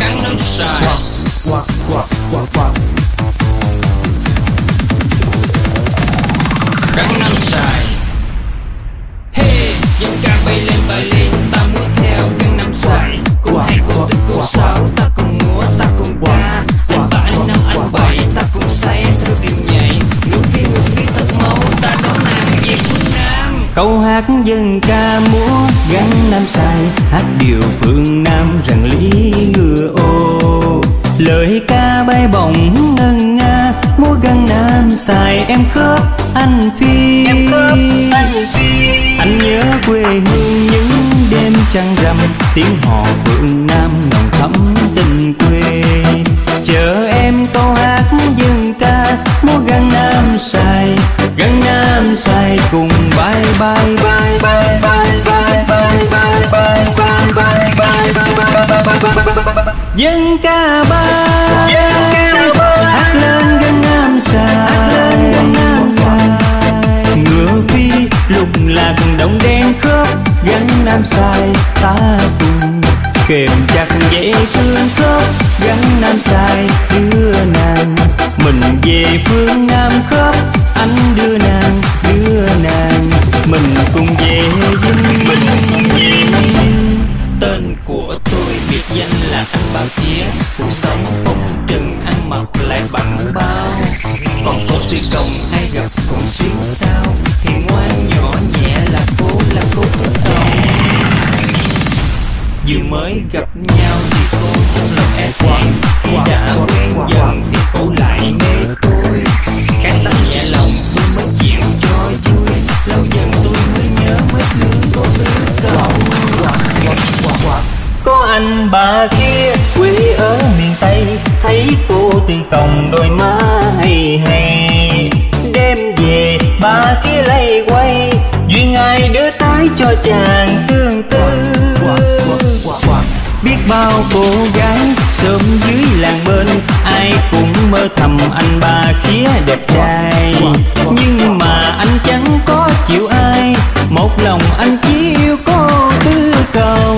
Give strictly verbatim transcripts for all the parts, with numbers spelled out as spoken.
Gangnam Style. Quạt quạt quạt quạt Gangnam Style. Hey, dân ca bay lên bay lên, ta múa theo Gangnam Style. Cô hai cô tư cô sáu, ta cùng múa ta cùng ca. Anh ba anh năm anh bảy, ta cùng say theo điệu nhảy. Ngược phi ngược phi thật máu, ta đón nàng về phương Nam. Câu hát dân ca múa Gangnam Style, hát điệu phương Nam rằng lý ngựa ô. Lời ca bay bổng ngân nga, múa Gangnam Style em khớp anh phi. Em khớp anh phi. Anh nhớ quê hương những đêm trăng rằm, tiếng hò phương Nam nồng thắm tình quê. Chờ em câu hát dân ca múa Gangnam Style. Gangnam Style cùng bay bay bay bay bay bay bay bay bay bay bay bay bay. Dân ca bay, hát lên Gangnam Style. Ngựa phi lục lạc đồng đen khớp Gangnam Style, ta cùng kềm chặt dễ thương khớp Gangnam Style. Đưa nàng mình về phương Nam khớp, anh đưa nàng đưa nàng mình cùng về dinh. Mình cùng về Tên của tôi biệt danh là anh Bao Tía, cuộc sống phong trần ăn mặc lại bằng bao. Còn cô Tư Công ai gặp cũng xuyên sao, hiền ngoan nhỏ nhẹ là cô là cô Tư Công. Vừa mới gặp nhau thì cô trong lòng e thẹn, khi đã quen dần thì cô lại mê tôi. Cái tâm nhẹ lòng tôi mới chịu cho vui, lâu dần tôi mới nhớ mới thương cô Tư Công. có anh bà kia quê ở miền Tây, thấy cô Tư Công đôi má hay hay. Đêm về bà kia lay quay, duyên ai đứa tái cho chàng tương tư. Biết bao cô gái sớm dưới làng bên, ai cũng mơ thầm anh ba khía đẹp trai. Nhưng mà anh chẳng có chịu ai, một lòng anh chỉ yêu cô Tư Công.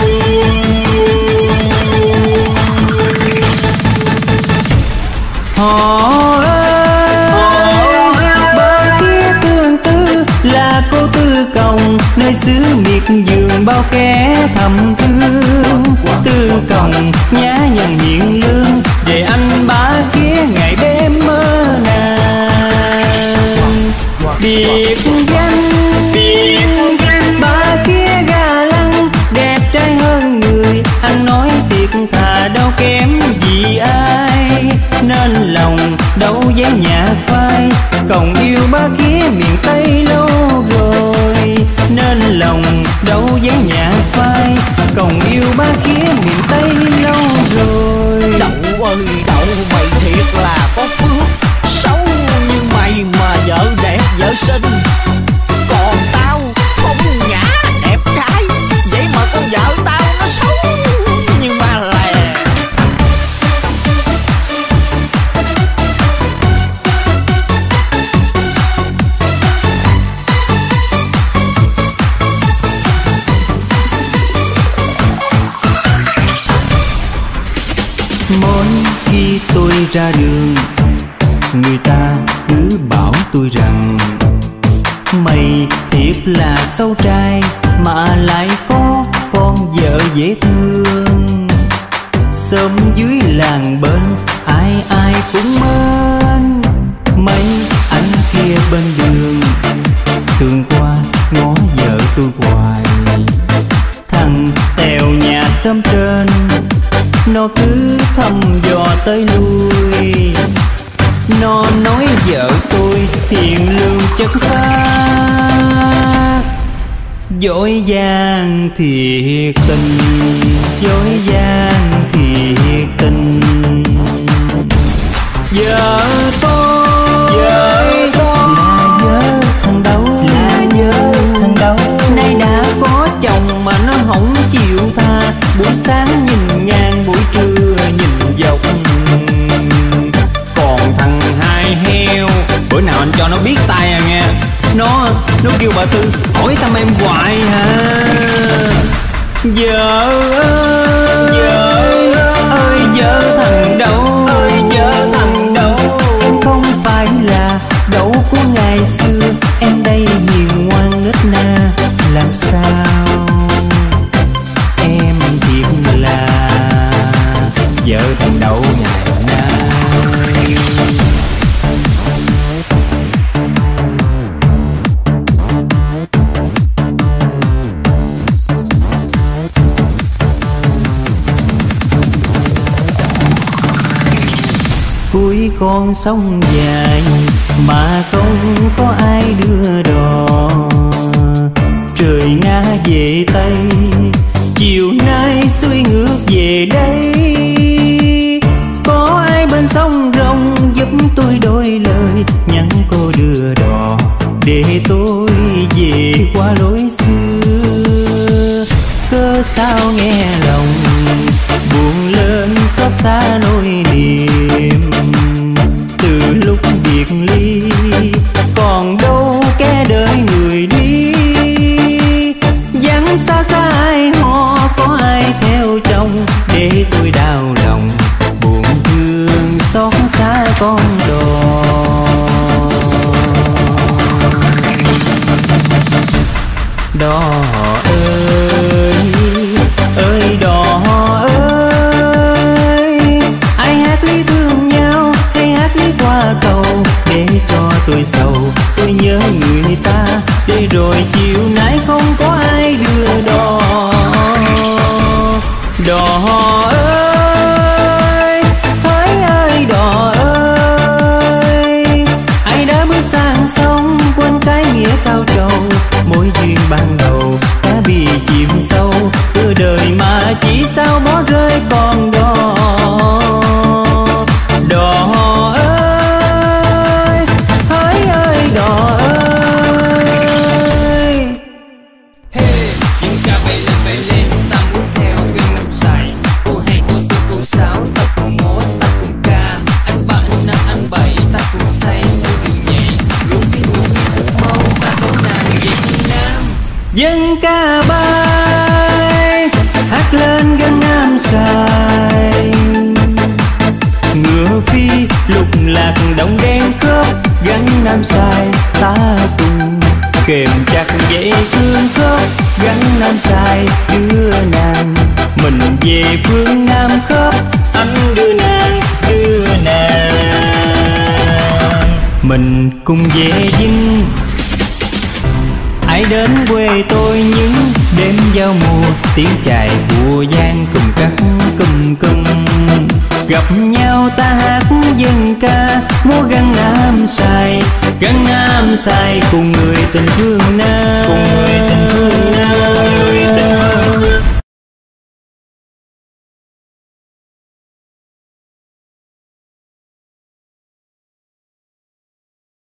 Họ ơi, ba kia tương tư là cô Tư Công, nơi xứ miệt vườn bao kẻ thầm thương. Tư Công nhã nhặn hiền lương, để anh ba kia ngày đêm mơ nàng. Biệt danh biệt danh ba kia ga lăng, đẹp trai hơn người, anh nói thiệt thà đâu kém gì ai. Nên lòng đâu dám nhạt phai, còn yêu ba kia miền Tây lâu rồi. Nên lòng đâu dám nhạt phai, còn yêu ba kia miền Tây lâu rồi. Đậu ơi đậu, mày thiệt là có phước, xấu như mày mà vợ đẹp vợ xinh. Còn tao không nhã đẹp trai, vậy mà con vợ tao nó xấu như ba lè. Mỗi khi tôi ra đường, người ta cứ bảo tôi rằng mày thiệt là xấu trai mà lại có con vợ dễ thương. Sớm dưới làng bên ai ai cũng mến, mấy anh kia bên đường thường qua ngó vợ tôi hoài. Thằng Tèo nhà xóm trên nó cứ thăm dò tới lui, nó nói vợ tôi hiền lương chất phác, dối gian thiệt tình, dối gian thiệt tình. Vợ tôi vợ tôi là vợ thằng đâu, là vợ thằng đâu. Nay đã có chồng mà nó không chịu tha, buổi sáng nhìn ngang buổi trưa nhìn dọc. Còn thằng hai heo, bữa nào anh cho nó biết tay à nghe. Nó nó kêu bà Tư hỏi thăm em hoài hả. Vợ ơi vợ ơi vợ thằng đâu ơi vợ thằng đâu. Em không phải là đậu của ngày xưa, em đây hiền ngoan nết na làm sao. Em thiệt là vợ thằng đậu ngày nay. Cuối con sông dài mà không có ai đưa đò, trời ngã về Tây, chiều nay xuôi ngược về đây. Có ai bên sông Rồng giúp tôi đôi lời, nhắn cô đưa đò để tôi về qua lối xưa. Cớ sao nghe lòng buồn lên xót xa nỗi niềm, từ lúc biệt ly còn đâu kẻ đợi người đi. Vắng xa xa ai họ, có ai theo chồng để tôi đau lòng buồn thương xót xa con đò. Đò ơi ơi đò ơi, ai hát lý thương nhau hay hát lý qua cầu để cho tôi sầu. Tôi nhớ người ta để rồi chiều nay không có ai đưa đò. Đò ơi hỡi ơi đò ơi, ai đã bước sang sông quên cái nghĩa cao trầu. Mối duyên ban đầu đã bị chìm sâu, từ đời mà chỉ sao bỏ rơi con đò. Đò ơi hỡi ơi đò ơi. Hey, những ca bay lên bay lên, ta muốn theo gần năm dài. Cô hay cô tôi cô sáu, ta cùng múa ta cùng ca. Anh ba anh năm anh bảy, ta cùng say theo đường nhẹ. Luôn đi luôn đi cùng mâu, ta có nàng Việt Nam. Dân ca bay hát lên gần Nam Sài, ngựa phi lục lạc đồng đen khớp gắn Nam Sài. Ta cùng kềm chặt dây thương khớp gắn Nam Sài đưa nàng mình về phương Nam khớp. Anh đưa nàng đưa nàng mình cùng về dinh. Hãy đến quê tôi những đêm giao mùa, tiếng chài của giang cùng cắt cùm cùm. Gặp nhau ta hát dân ca múa gắn Nam Sài, gắn Nam Sài cùng người tình phương Nam, cùng người tình phương